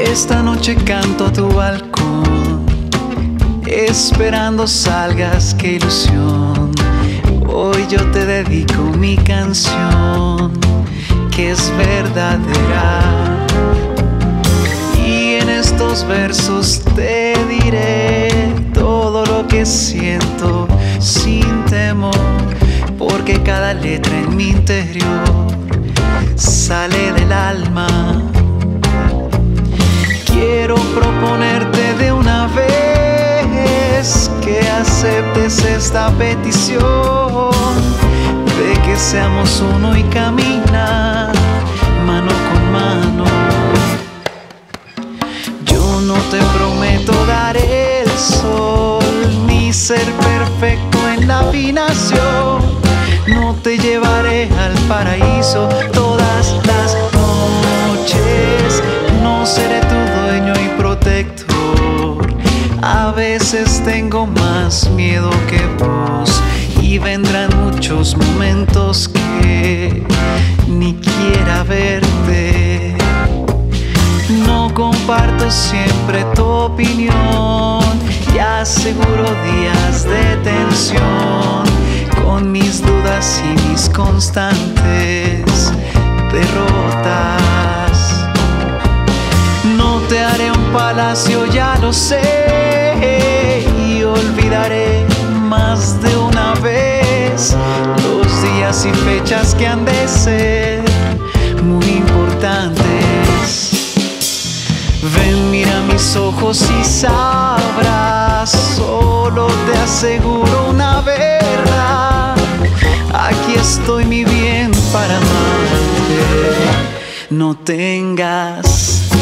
Esta noche canto a tu balcón, esperando salgas, qué ilusión. Hoy yo te dedico mi canción, que es verdadera. Y en estos versos te diré todo lo que siento sin temor, porque cada letra en mi interior sale del alma. Quiero proponerte de una vez que aceptes esta petición de que seamos uno y caminar mano con mano. Yo no te prometo dar el sol ni ser perfecto en la afinación. No te llevaré al paraíso todas las noches. No seré tu dueño y protector. A veces tengo más miedo que vos, y vendrán muchos momentos que ni quiera verte. No comparto siempre tu opinión y aseguro días de tensión, con mis dudas y mis constantes derrotas. No te haré un palacio, ya lo sé, y olvidaré más de una vez los días y fechas que han de ser muy importantes. Ven, mira mis ojos y sabrás, solo te aseguro una verdad. Aquí estoy, mi bien, para amarte. No tengas